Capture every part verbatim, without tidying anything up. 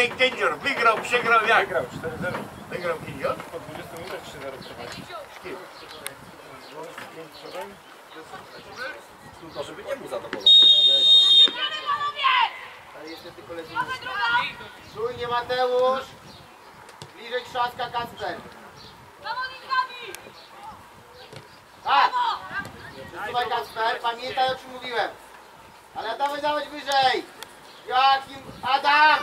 Ej, Kędzior, wygrał, przegrał jak? Wygrał cztery zero. Wygrał Kędzior? Po dwudziestu minutach trzy zero prowadzi. Tylko żeby nie był zadowolony. Ale jeszcze tylko leży. Czujnie Mateusz. Bliżej Trzaska Kacper. Tak! Przesuwaj Kacper, pamiętaj o czym mówiłem. Ale dawaj, dawaj wyżej. Jakim Adam!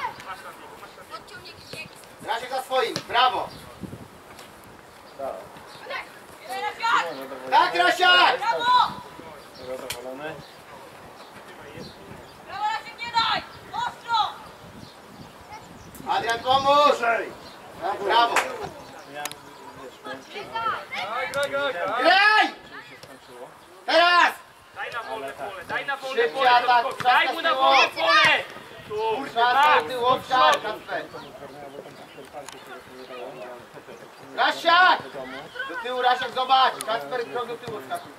Rasiek za swoim, brawo! Tak, Rasiak! Zadowolony. Adrian, pomóż! Brawo! Graj! Teraz! Daj na wolne pole, daj na wolne Szybciej pole, atak, Tomkowi, daj mu na wolne pole! Tu, Czas tak, do tyłu, obszar, Kacper. Rasiak! Do tyłu, Rasiak, zobacz! Kacper, krok do tyłu skakuje.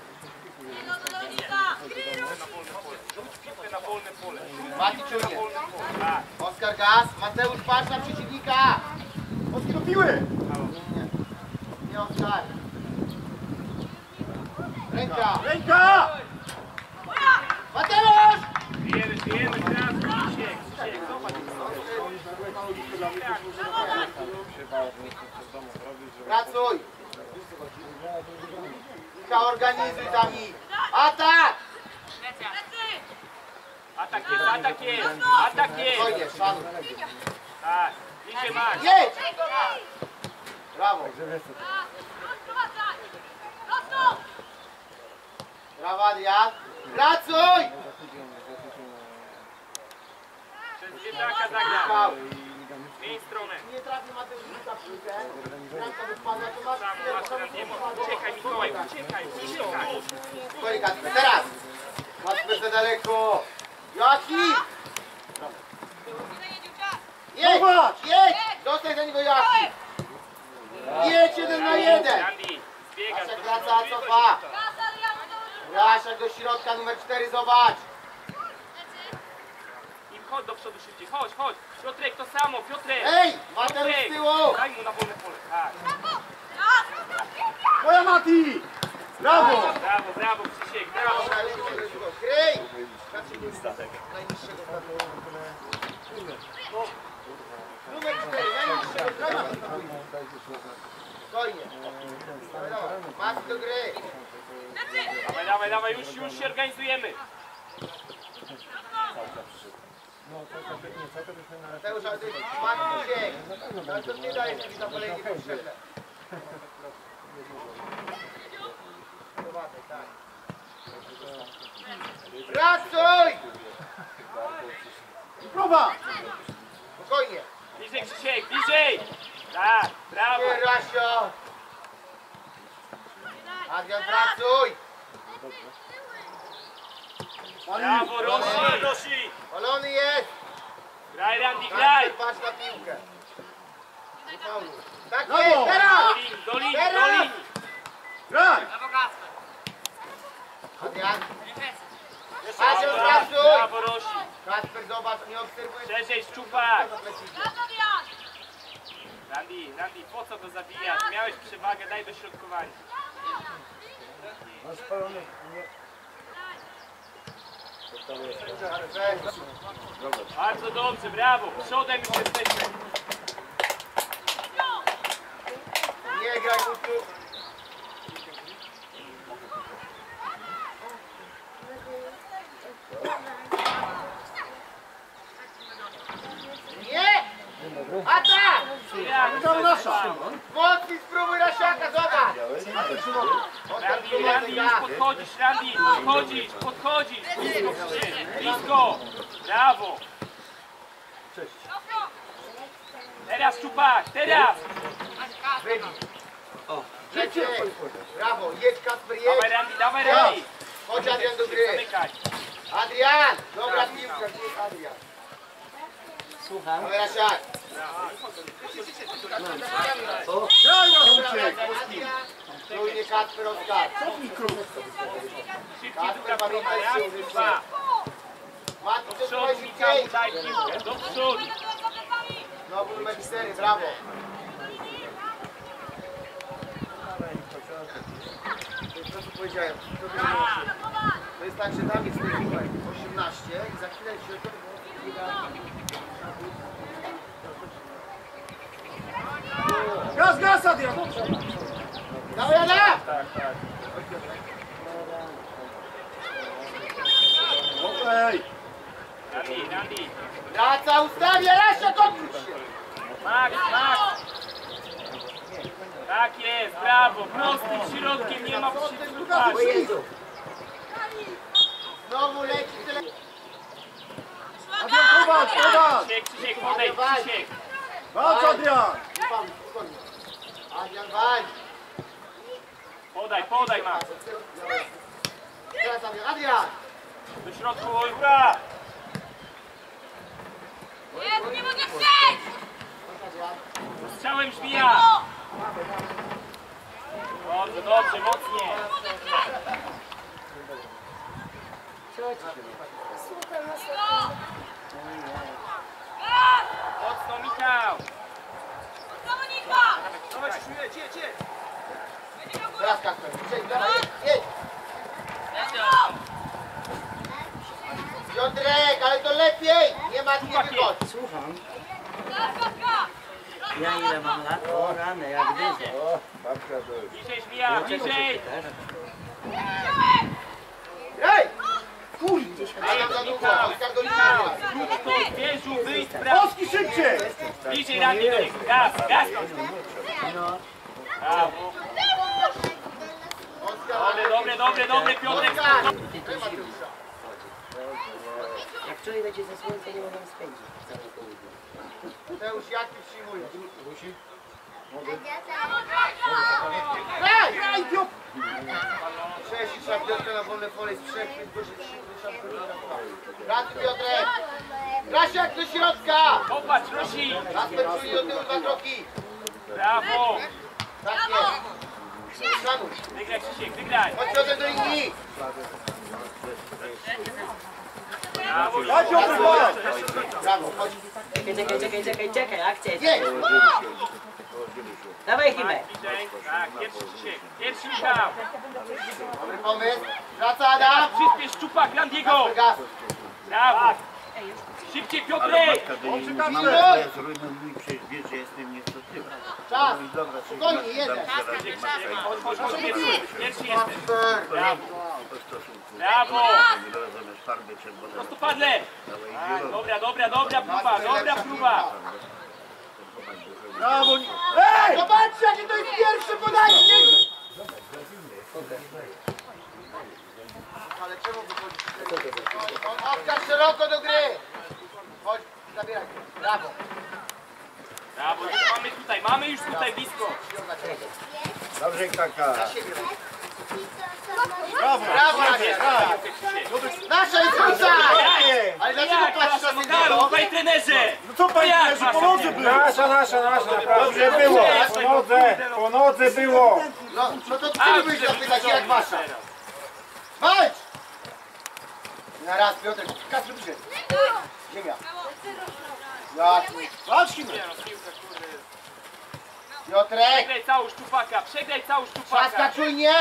rzuć piłkę na wolne pole. Mati czujnie. Tak. Oskar gaz, Mateusz patrz na przeciwnika! Oski do piły! Nie, nie Oskar. Ręka! Ręka! Mateusz! Bijemy, bijemy, teraz Krzysiek, Krzysiek, zobacz. Pracuj! Michał, organizuj tam ich! Atak! Atak jest, atak jest, atak jest. Spokojnie, szanuj. Tak, bliżej masz. Jedź! Brawo! Brawo, Adrian! Pracuj! Przez dzieciaka zagra. Michał, Zmień stronę. nie trafi Mateusz na piłkę. Bramka wypadła, to masz Sam, masz teraz nie ma. Uciekaj, Mikołaj, uciekaj, uciekaj. Spokojnie, Kacper, teraz! Kacper za daleko! Joachim! Jedź! Jedź! Dostań za niego Joachim! Jedź jeden na jeden! Randy, zbiegasz Rasiak do wraca, środka. cofa! Rasiak do środka, numer cztery, zobacz! I chodź do przodu szybciej, chodź, chodź. Piotrek, to samo, Piotrek. Ej! Mateusz z tyłu! Daj mu na wolne pole, tak. Moja Mati! Brawo! Brawo, brawo, Krzysiek, brawo. Kryj! Numer cztery, najniższego. Spokojnie. Masz do gry. Dawaj, dawaj, dawaj, już, już się organizujemy. Mateusz, ale to jest Maciek. Ale to nie daje sobie zapalenie potrzebne. Tak. Pracuj! Próba! Spokojnie. Bliżej, Krzysiek, bliżej. Tak, brawo. Nie, Rasio. Adrian, pracuj! Brawo, Rosi. Rosi. Polony jest! Graj, Randy, graj. Kacper, patrz na piłkę. Nie fauluj. Tak Brawo! jest, Do teraz! linii, do linii, do Teraz! linii. Graj! Adrian, Brawo, Adrian, pracuj! brawo, Rosi. Kacper, zobacz, nie obserwuj. Szerzej, Szczupak. Randy, Randy, po co go zabijasz? Miałeś przewagę, daj dośrodkowanie. Masz spalony. Bardzo dobrze, brawo. Przodem już jesteśmy. Nie graj mu tu. Nie! Atak! To nasza. Mocniej spróbuj Rasiaka, zobacz! Randy, Randy, już podchodzisz, Randy, podchodzisz, podchodzisz. Blisko, Krzysiek, blisko. Brawo. Teraz, Szczupak, teraz. Trzecie! Brawo, jedź Kacper, jedź! Dawaj, Randy, dawaj, Randy. Chodź Adrian do gry! Zamykaj. Adrian! Dobra piłka, gdzie jest Adrian? Słucham. Dawaj Rasiak! Graj na uciek! Trójnie Kacper, Oskar! Szybciej, Kacper, druga pamiętaj próba. Raz, siły, dwa. Mati, Do to przodu, trzymaj Michał, szybciej! daj piłkę. Do przodu. Znowu numer cztery, brawo. To jest to, co powiedziałem. To, to jest tak, że tam jest numer osiemnaście i za chwilę się to... Gaz, gaz, Adrian! Dawaj, Ada! Tak, tak. Okej. Randy, Randy. Wraca, ustawia, Leszek, odwróć się! Max, Max. Tak jest, brawo. Prostym środkiem nie ma przypadku. Znowu leci tyle. Adrian, popatrz, popatrz! Krzysiek, Krzysiek, podejdź, Krzysiek. Walcz, Adrian! Pan, spokojnie. Adrian, walcz. Podaj, podaj, Max. Teraz Adrian, Adrian! Do środku, Olga. Nie, nie mogę przejść! Strzałem żmija. Dobrze, dobrze, mocniej. Mocno, Michał. Zawodnika! Teraz Kasper, przejdź, dawaj, jedź! Piotrek, ale to lepiej! Nie ma nie wychodź! Słucham. Zawodnika! Ja ile mam lat? O rany, jak dyzę. Bliżej żmija, bliżej. Ej! Kurde, Adam za długo, Oskar do linii. Zrób to, wieżu, wyjdź, brawo. Polski szybciej! Bliżej Randy do niego. Gaz, gaz. no. Brawo. Oskar, Dobre, dobre, dobre, dobre, Piotrek. Oskar! Ty tu siły. Jak wczoraj będzie ze słońca, nie mogę spędzić całe południe. Mateusz, jak ty przyjmujesz? Graj! Graj, Piotr! Cześć, trzeba Piotrka na wolne pole z trzech, więc proszę Pracuj, Piotrek! Grasz jak do środka! Popatrz, Rosi. Kasper czuli do tyłu dwa kroki! Brawo. Tak jest! Szanuj! Wygraj, Krzysiek, wygraj. Chodź Piotrek do linii! Brawo, Daj, Piotr, walcz! Brawo, chodź! Czekaj, czekaj, czekaj, czekaj, czekaj, akcja jest. Jedź! Dawaj Himek. bliżej. Tak, pierwszy Krzysiek. Pierwszy Michał. Dobry pomysł! Wraca Adam! Przyspiesz Szczupak, Randiego. Gaz! Brawo. Szybciej, Piotrek. Kasper! Czas! Spokojnie, jeden! Chodź, chodź, chodź, pierwszy. Pierwszy jesteś. Kasper! Brawo. Po prostu padle. Tak, dobra, dobra, dobra próba, dobra próba. Brawo! Ej! Zobaczcie, jakie to jest pierwsze podanie! Ale czemu wychodzisz? Oskar szeroko do gry! Chodź, zabieraj. Brawo. Brawo, już mamy tutaj, mamy już tutaj blisko. Dobrze, kaka. Na siebie. Brawo! Brawo, Graj, graj! Nasza jest końca! Ale dlaczego Jak, patrzysz na wasza nogaru, sędziego? panie trenerze. No co panie, Jak że wasza pomocy nie? był! Nasza, nasza, nasza, Dobrze było! po nodze, po nodze było. No, no to ty byś zapytać, jak wasza? Walcz! Na raz, Piotrek. Kasper, bliżej. Ziemia. Jak? Walcz, Himek! Piotrek! Przegraj całą Szczupaka, przegraj całą Trzaska Szczupaka. czujnie!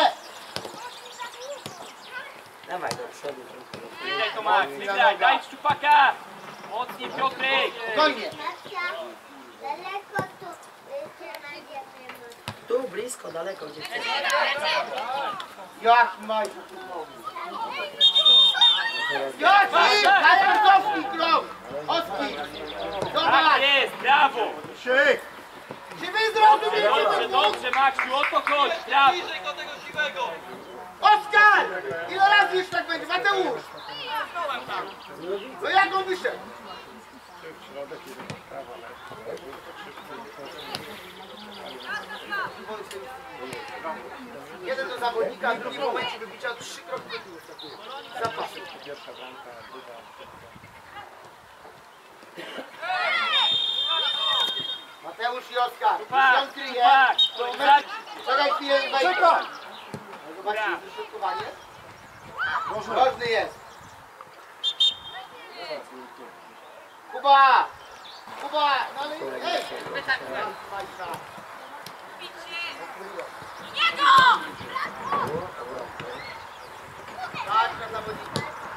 Dawaj do przodu. Wygraj to Max, wygraj, daj Szczupaka. Mocniej Piotrek. Spokojnie. Daleko tu cię znajdziemy. Tu blisko, daleko dziewczyny. Jak maj... Joci! Kasper, cofnij krok! Oski! Tak Zobacz! jest, brawo. Krzyk! Czy wy zrozumiecie Dobrze, ten dobrze Maksiu, o to chodź, brawo. Oskar! Ile razy już tak będzie? Mateusz! No jak on wyszedł? Jeden do zawodnika, a drugi w momencie wybicia trzy kroki do tyłu skakuje. Zapas. Mateusz i Oskar. Szczupak, Już on kryje. Szczupak, To Szczupak. moment- Czekaj chwilę i wejdzie. Czekaj! Zobaczcie, jest wyśrodkowanie. Ważny jest. Kuba! Kuba, no ale ej! Niego! Tak, na zawodnika.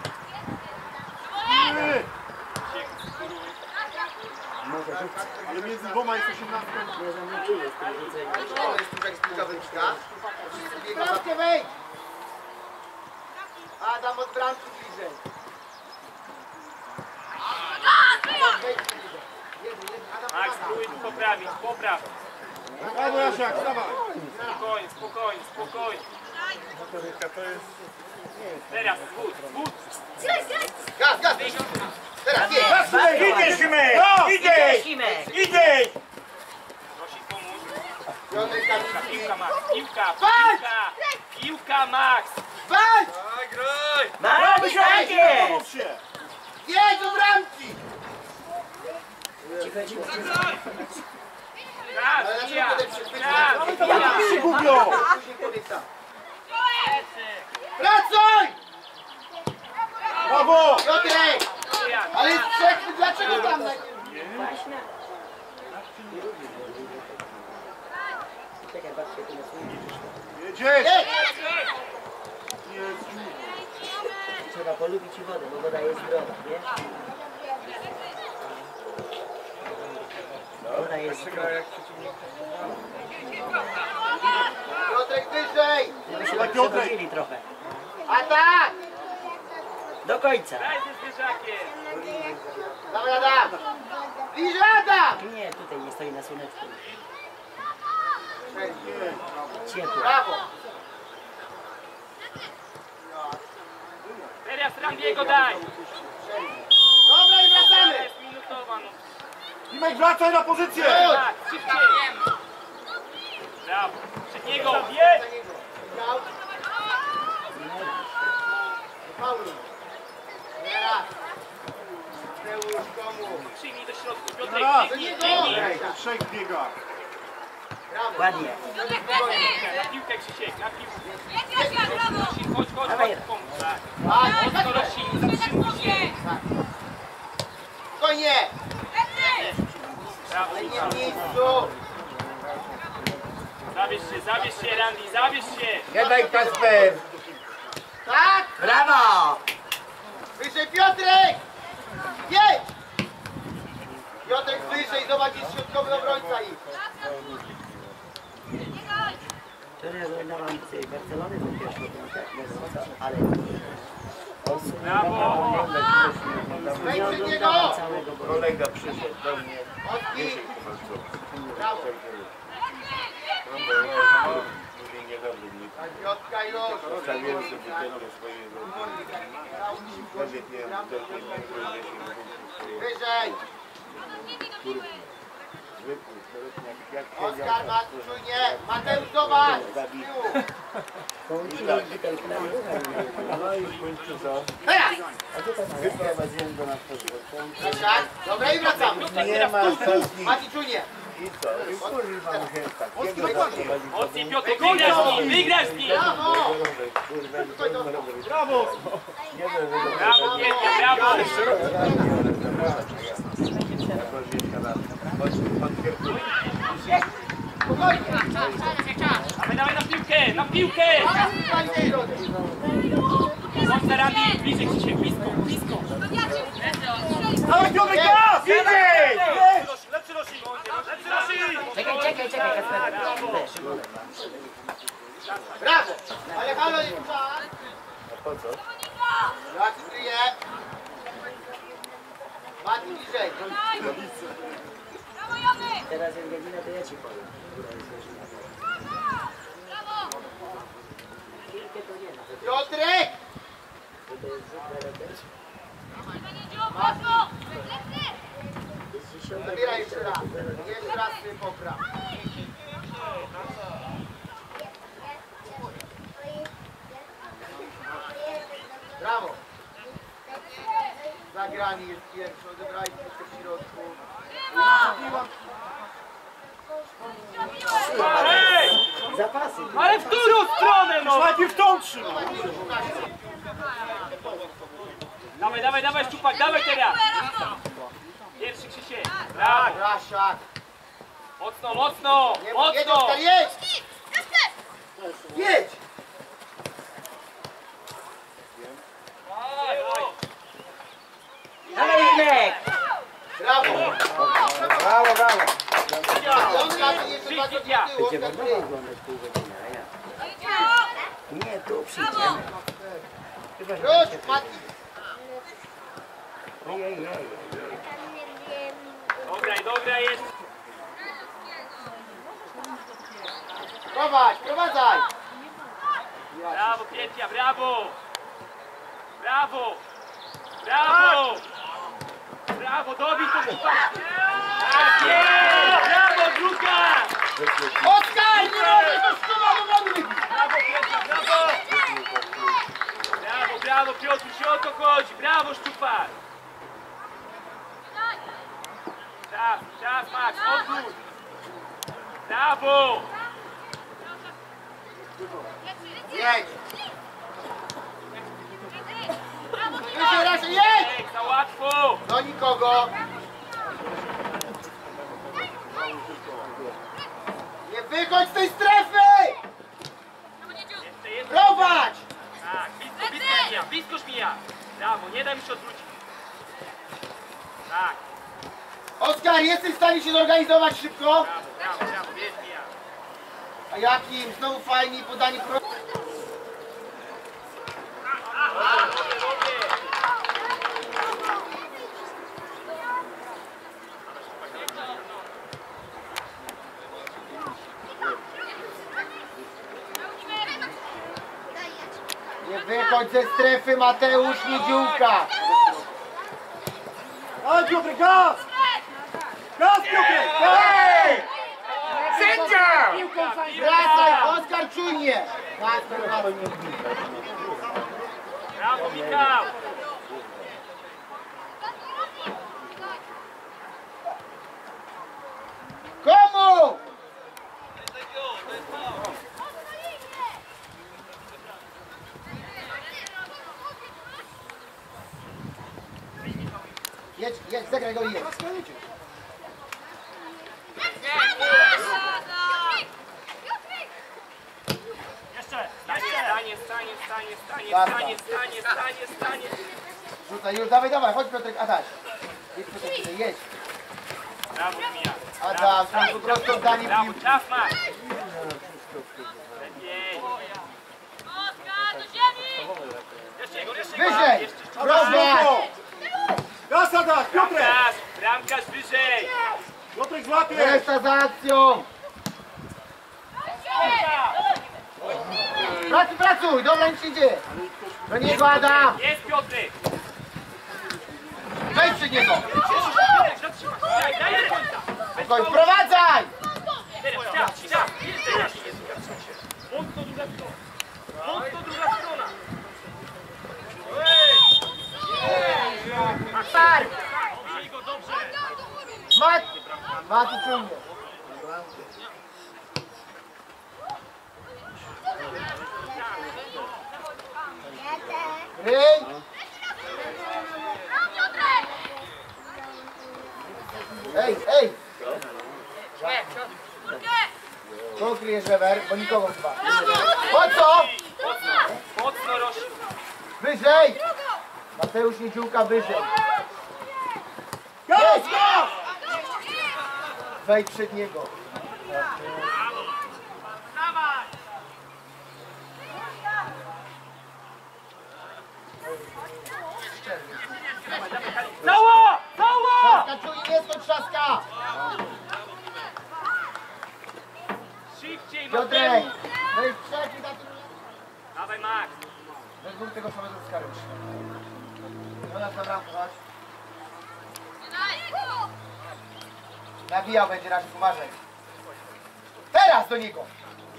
Ale między dwoma jest osiemnastką. Nie zamykuje z tym rzuceniem. To jest tu jak spółka wynika. Bramkę wejdź! Adam od bramki bliżej. Wejdź bliżej. Jezu, jezu, Adam, Max, Adam. spróbuj tu poprawić, popraw. Brawo Jasiak, dawaj. Spokojnie, spokojnie, spokojnie. Teraz, wód, wód. Gaz, gaz! Teraz, jedź! Idziesz, Himek! Idziesz! Simek! Idziesz! Prosi pomóc. Piotr Piłka, Kamiński. piłka, Max, piłka, Walcz! piłka. Piłka, Max. Walcz! Masz, tak jest! się. Jedź do bramki! Cicho, cicho, cicho. Raz, Ale ja, dlaczego potem się raz, chwycić? ja. Się gubią. Później powiedz sam. Pracuj! Brawo. Piotrek! Ja. Ale jest trzech, dlaczego tam najpierw? Właśnie. Czekaj, patrzcie, tu na słońcu. Jedziesz. Jedź! Trzeba polubić i wodę, bo woda jest zdrowa, nie? Woda jest zdrowa. Piotrek wyżej! Żebyśmy przechodzili trochę. A tak! Do końca. Daj ze zwierzakiem. Dawaj Adam! Bliżej Adam! Nie, tutaj nie stoi na słoneczku. Ciepło. Brawo! Teraz Randiego daj. Dobra i wracamy! Jest minutowa, no. Himek, wracaj na pozycję. Tak, szybciej. Brawo. Przed niego, jedź. Miał. Pauli. Teraz. Teusz komu? Przyjmij do środku. Piotrek, Raz. biegnij, Do biegnij. niego! Trzech biega. Brawo! Ładnie. Na piłkę, Krzysiek, na piłkę. Jedź, Jasia, brawo! Rosik, chodź, chodź, Dawaj. chodź, pomóż. Tak. Tak, Mocno, Rosik, zatrzymuj się. spokojnie! Brawo, Ale nie Michał. w miejscu! Zabierz się, zabierz się, Randy, zabierz się. Siadaj, Kasper. Tak! Brawo! Wyżej Piotrek! Jedź! Piotrek wyżej, zobacz, jest środkowy obrońca ich. Wczoraj oglądałam z Barcelony tą pierwszą piątkę, ale Brawo. Wejdź nie przed niego! oglądałam całego bo Kolega przyszedł do mnie. Odbij! Brawo! Mówię, nie dobrze mi. Piotrka już! Zostawiłem sobie butelkę swojego. Nawet nie wiem, butelkę nie wiem, Wyżej! Oskar, Mat, czujnie! Mateusz, zobacz! Z tyłu! połączyłem butelkę na duchę. No i w końcu co? Teraz! Wyprowadziłem go na podwórko. Tak? Dobra i wracamy! Nie ma ostatni. Mati, czujnie! I co? I kurwa muszę takiego zaprowadzić. Mocniej, Piotrek, wygrasz z nim, wygrasz z nim. Brawo! Brawo! Brawo, Pietrek, brawo. Spokojnie! Dawaj, dawaj na piłkę, na piłkę. Daj tej rody! Chodź na Randy, bliżej Krzysiek, blisko, blisko. Dawaj, Piotrek, gaz! Idziesz! Lepszy Rosik, lepszy Rosik. Czekaj, czekaj, czekaj, Kasper. Brawo! Ale halo, nie trzeba! A po co? Mati kryje! Mati bliżej! Teraz jak godzina, to ja ci powiem. Kilkę to nie ma. Piotrek! To jest zwykle też. Zabieraj jeszcze raz. Jeszcze raz sobie popraw. Brawo! Zagrani jest pierwszy, odebrali troszkę w środku. Ej, Zapasy. ale w którą stronę, no? Najpierw tą trzyma. Dawaj, dawaj, dawaj, Szczupak, dawaj teraz. Pierwszy Krzysiek. Brawo. Krasiak. Mocno, mocno. Nie, jedź, Mocno. Oskar, jedź! Jedź! Dawaj, Irek! Brawo! Brawo, brawo. Oskar, jeszcze dwa do Krzysiek. tyłu, Będzie Oskar, wolno ty. oglądać pół godziny, a ja. Nie, tu przyjdziemy. Chyba, że Wróć, będzie- Mati. Ojej, ojej. Dograj, dograj jest. Prowadź, prowadzaj! Brawo, Pietia, brawo. Brawo. Brawo. Brawo, dobij to chłopak. Tak jest. Brawo, druga. Oskar, nie możesz do szkoła, bo mamy wybić! Brawo, Pietia, brawo. Brawo, brawo, Piotruś, o to chodzi. Brawo, Szczupak. Czas, czas, Max, odwróć. Brawo. Jedź! Wyżej, raczej, jedź! Ej, za łatwo. Do nikogo! Nie wychodź z tej strefy! Jeszcze jest. Prowadź! Tak, blisko, blisko mija, blisko mija. Brawo, nie daj mi się odwrócić. Tak, Oskar, jesteś w stanie się zorganizować szybko? brawo, brawo, brawo, jest mija. A jakim? Znowu fajnie podanie pro... Nie wychodź ze strefy, Mateusz Niedziółka! Chodź, Piotrek, gaz! Gaz, Piotrek! Hej! Sędzia! Wracaj, Oskar, czujnie! Kasper, wracaj. Brawo, Michał. Komu? Jedź, jedź, zagraj go i jedź. Stanie, stanie, stanie, stanie, Basta. stanie, stanie, stanie, stanie. Rzucaj, już, dawaj, dawaj, chodź Piotrek, Adaś. Jedź Piotrek, tutaj, jedź. Brawo, Mija. Adam, tam po prostu oddanie Brawo, piłki. czas masz. Lepiej. Jeszcze jego, jeszcze jego. Wyżej! Jeszcze Prowadź! Gaz, Adaś, Piotrek! Bramkarz, bramkarz wyżej. Piotrek złapie! Reszta za akcją! Pracuj, pracuj! Dobra, nic się dzieje! Do niego, Adam! Jest Piotrek. Wejdź przy niego! Piotrek, zatrzymaj. Daj, daj do końca. Spokojnie, wprowadzaj! Teraz, czas, czas. Teraz. Mocno druga strona. Mocno druga strona. Start! Dobrze go, dobrze. Mat! Mati czujnie. Ryj! Ej, ej! Co kryjesz, Weber? Bo nikogo chyba. Po co? Mocno, mocno rośnie. Wyżej! Mateusz Niedziółka wyżej. Gaz, gaz! Wejdź przed niego. Cała! Cała! Trzaska czuje, nie skąd trzaska! Szybciej, Piotrek! Mateusz. Wejdź trzeci na tym. Dawaj, Max. Weź dwóch tego samego skarbu. Dobra, dobra, chodź. Nabijał będzie raczej, uważaj. Teraz do niego!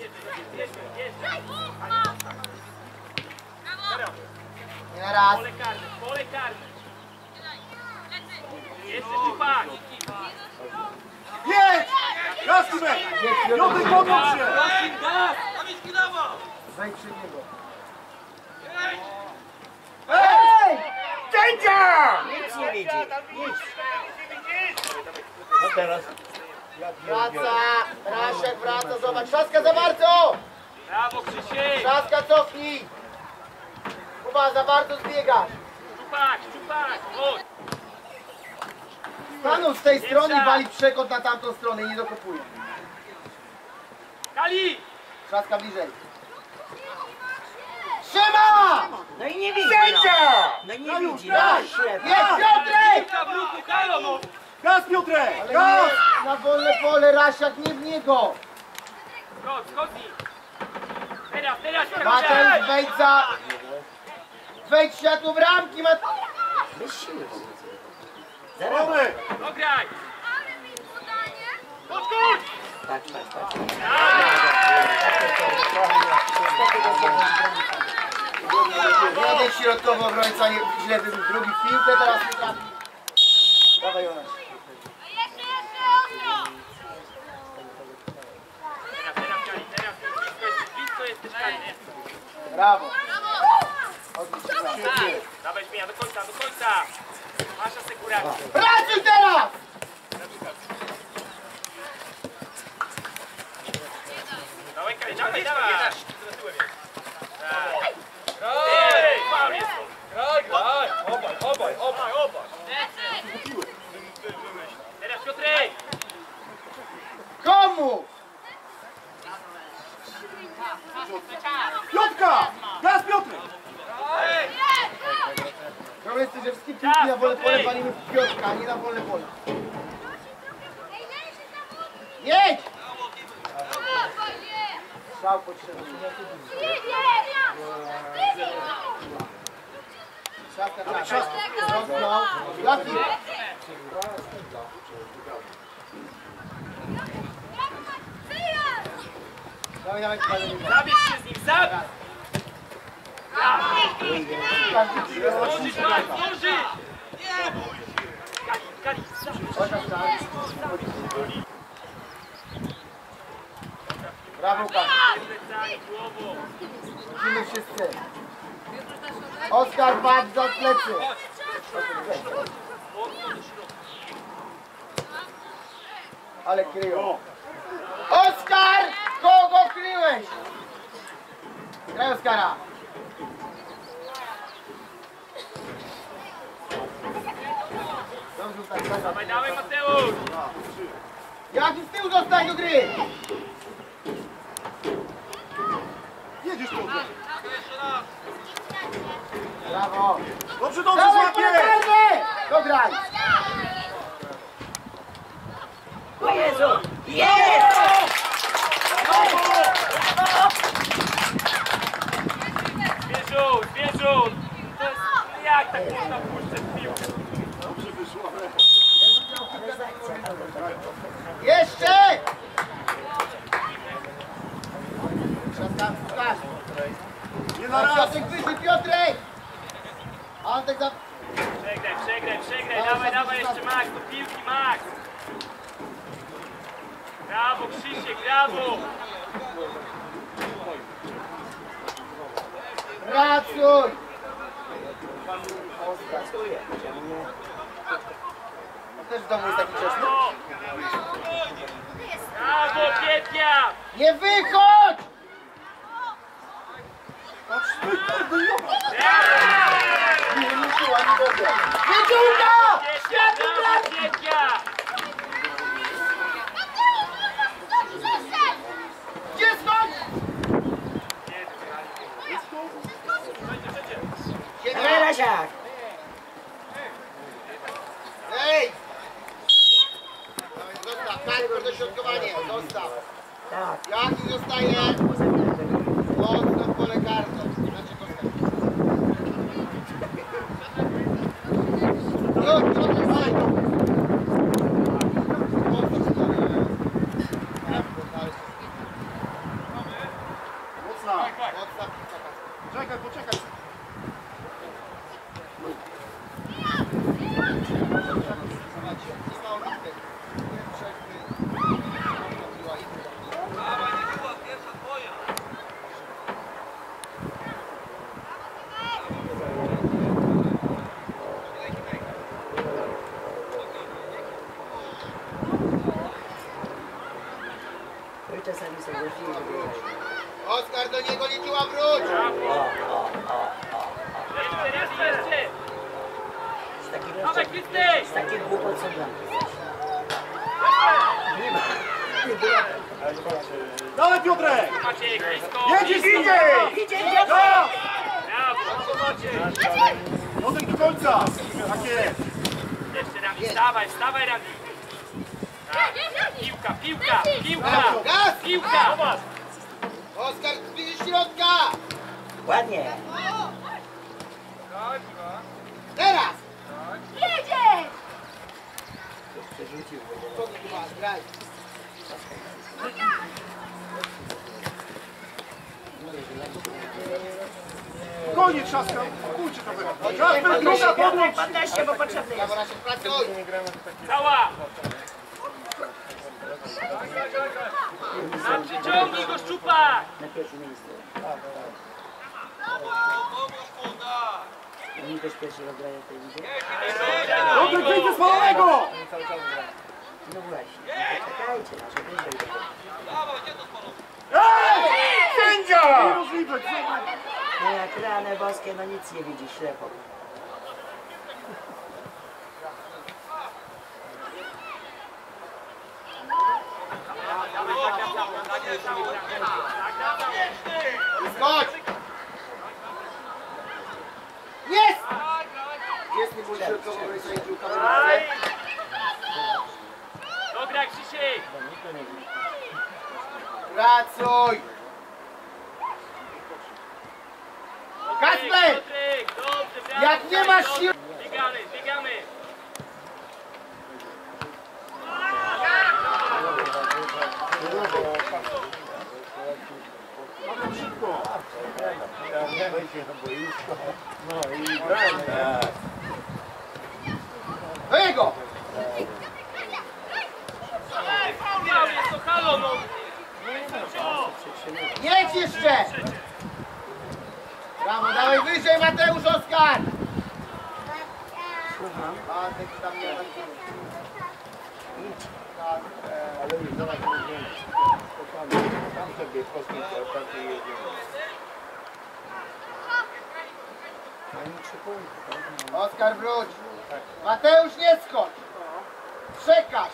Nie na raz. Pole karne, pole karne. Jeszcze Szczupak. Jedź! Gaz, Piotrek! Piotrek, pomóż się! Rosin, gaz. Wejdź przed niego. Ej! Sędzia! Nic nie widzi. Nic. No teraz. Wraca! Rasiak wraca, zobacz. Trzaska za bardzo! Brawo, Krzysiek! Trzaska cofnij! Kuba, za bardzo zbiegasz. Szczupak, szczupak, chodź! Stanął z tej strony i wali przekąt na tamtą stronę i nie dokopuje. Kali! Trzaska bliżej. Trzyma! No i nie widzi. No, no i nie widzi. No, ślepy. Jest Piotrek! Piłka w ruchu, halo no! Gaz Piotrek! Ale Gaz! nie, na wolne pole Rasiak, nie w niego. Chodź, chodź! Teraz, teraz, Matel, teraz! wejdź za... Wejdź w światło bramki, Mat... Bez siły. Zaraz. Dobry! Dograj! Podkuć! Patrz, patrz, patrz. Jeden środkowy obrońca nie, źle wybił drugi w piłkę, teraz nie trafi. Dawaj Jonasz. Jeszcze, jeszcze, ostro! Teraz, teraz, Kali, teraz, blisko jest, blisko jesteś, Kali. Brawo. Brawo! Dawaj zmiana, do końca, do końca! Masz asekurację. Pracuj teraz! Dawaj, Kali, dawaj, dawaj! Ej, faul jest to. Graj, graj! Obaj, obaj, obaj, obaj! Teraz Piotrek! Komu? Piotka! Gaz Piotrek! Problem jest, że wszystkie piłki na wolne pole walimy w Piotrka, a nie na wolne pole. Jedź! Strzał potrzebny. Szafka, tak. Rozpnął. Laki. Dawaj, dawaj, dawaj. Zabierz się z nim, zabierz! Każdy przyjdzie. Zdążyć, Marek, zdążyć! Kali, Kali, Chodź na start. Brawo, Łukasz. plecami, głową. Musimy wszyscy. Oskar, patrz za plecy. Ale kryją. Oskar! Kogo kryłeś? Graj Oskara. Dobrze, tak, tak. Dawaj, dawaj, Mateusz! Jaki z tyłu zostań do gry? Jedziesz Piotrek! Brawo. Dobrze, dobrze, Dawaj, złapie! polekarny! Dograj. O Jezu! Jest! Zwierzut, zwierzut! To jest... Jak tak można puszczać piłkę? Dobrze wyszło, ale... Jeszcze! Trzaskam, Łukasz. Nie na raz! Piotrek wyżej, Piotrek! Antek za... Przegraj, przegraj, przegraj, dawaj, dawaj jeszcze Max, do piłki Max! Brawo Krzysiek, brawo! Pracuj! On też w domu jest taki grzeczny. Brawo! Brawo, Pietia! Nie wychodź! Nie, nie czuła, nie dobrze. Wyciąga! Pietia, brawo, Pietia! Gdzie skąd? Graj, Rasiak! Ej! Zostaw, Kacper, dośrodkowanie, zostaw. Tak. Jaki zostaje? Mocno w pole karne. Znaczy Kostek. Już, Piotr, daj. Mocno zostaje. Mocna! Mocna piłka, Kacper. Czekaj, poczekaj! Zobaczcie, nie ma obitek. Piła i tyle. Oskar, do niego nie działa, wróć! Jeszcze, jeszcze, jeszcze! Z takich Dawaj, Krysty! z takich głupot co bramki. Dawaj Piotrek! Maciek, blisko! Jedziesz, blisko. idzie! Idzie, No! idzie! Brawo! Piotrek do końca! Tak jest! Jeszcze Randy, wstawaj, wstawaj Randy! Tak. Piłka, piłka, piłka! Brawo, gaz! Piłka! Oskar, zbliż środka! Ładnie. Teraz! Jedziesz! Przerzucił. Graj. Koniec trzaska! Pójdźcie to wy! Kasper, druga podłącz! Podnoś się, bo potrzebny jest. Brawo, Nasiek, pracuj! Cała! A przyciągnij go, szczupak! Na pierwszym miejscu. Oni też pierwszy rozgrają w tej lidze. Piotrek, wyjdzie z małego! No właśnie. Poczekajcie, nasze wyżej. Ej! Sędzia! Niemożliwe, co? No jak rany boskie, no nic nie widzi, ślepo. Skocz! Jest! Jest mi mój środkowy, który sędził kamerę. Dobra, Krzysiek! Pracuj! Kasper! Piotrek, dobrze, brawo! Jak nie masz sił... Biegamy, biegamy! Do jego! Miał jest to halo, no! Jedź jeszcze! Brawo, dawaj wyżej, Mateusz, Oskar! Słucham. A, ty tam nie Ale już zobacz, tam sobie poskakał, tam się jedziemy. Oskar, wróć! Mateusz, nie skocz! Przekaż!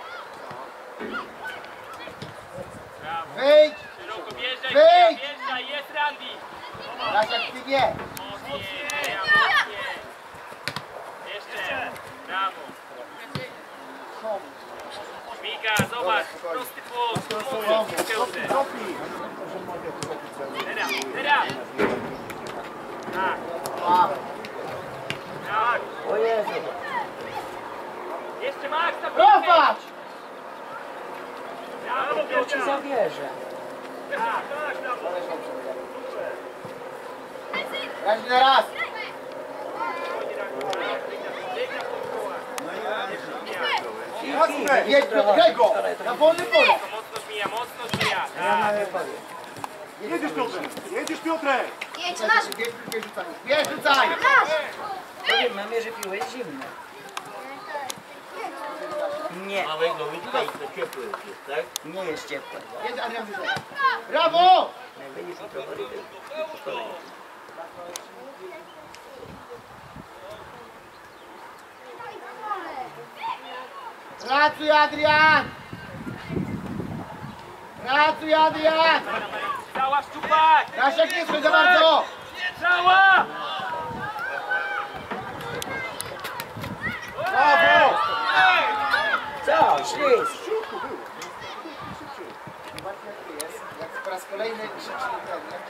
Wyjdź! Szeroko wjeżdżaj, Wyjdź! wjeżdżaj, jest Randy! Raz jak ty nie! Mocniej, ja mocniej! Jeszcze! Brawo! Miga, zobacz, prosty płot, pomóż, piłkę. Cofnij! Teraz, teraz! Tak, A, tak! O Jezu. Jeszcze Max na piłkę! prowadź! Brawo, To ci Piotr! zabierze. Tak, tak, brawo! Raz na raz! Kasper! Jedź do tego! Na wolny pole! Mocno żmija, mocno żmija! Ja Tak. mamy powiem. Jedziesz Piotrek! Jedziesz Piotrek! Jedź, masz! Bierz, bierz, rzucaj! Bierz, rzucaj! Powiem mamie, że piło jest zimne. Nie, Małego łydka i to ciepłe jest, tak? nie jest ciepłe. Jedź, Adrian, wyżej! Brawo! Najwyżej jutro wody po kolei. Pracuj, Adrian! Pracuj, Adrian! Cała szczupak! Nasiek, nie schodź za bardzo! Cała! Brawo! Co? Ślizg. Zobaczcie, jak to jest. Jak po raz kolejny krzyczy ten, nie?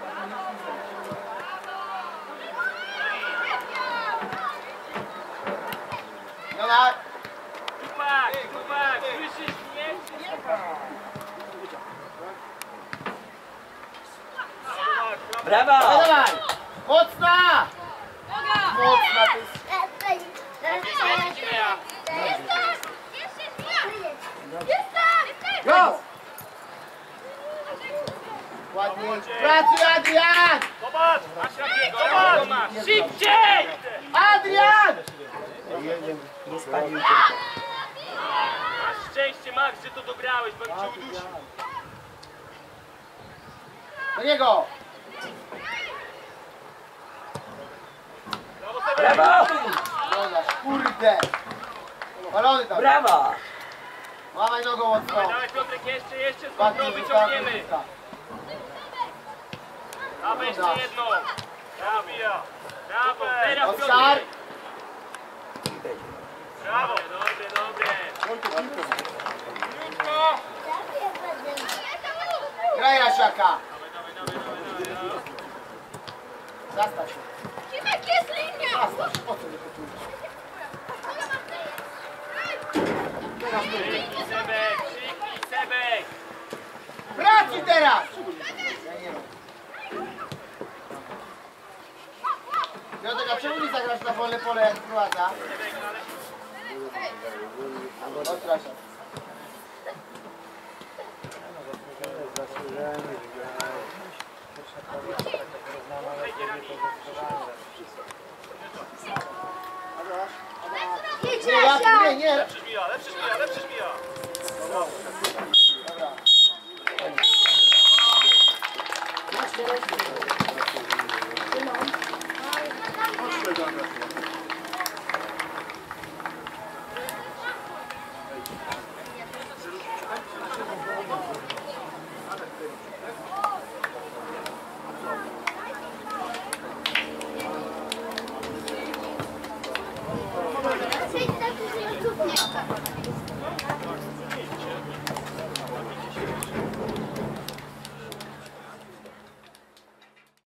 Dobra, Szczupak, szczupak, słyszysz mnie? Brawo! dawaj, dawaj! Mocna! Noga! Mocna, to jest... Go! Ładnie. Pracuj, Adrian! Zobacz! Masz Randiego, Randiego masz! Szybciej! Adrian! Nie spalił tylko. Masz szczęście, Max, że to dograłeś, bo bym cię udusił. Do niego! Brawo! Jonasz, kurde! Balony tam! Brawo! Małaj nogą mocno! Dawaj Piotrek, jeszcze, jeszcze, z Bardziej kontrol rzucamy, wyciągniemy. rzuca. Dawaj jeszcze jedną. Brawo, brawo, teraz Oskar! Piotrek. Brawo, dobre, dobre. Graj Rasiaka! Zastaw się! Cimek jest linia! Zastaw się! O co nie poczujesz? Krzyknij Sebek, krzyknij Sebek. Braci teraz! Ja nie wiem. Piotrek, a czemu nie zagrasz na wolne pole jak wprowadza? Chodź Rasiak. Idź, Nie, ja Rasia! nie, nie! Lepszy żmija, lepszy żmija, lepszy żmija. Dobra. Przejdź na później.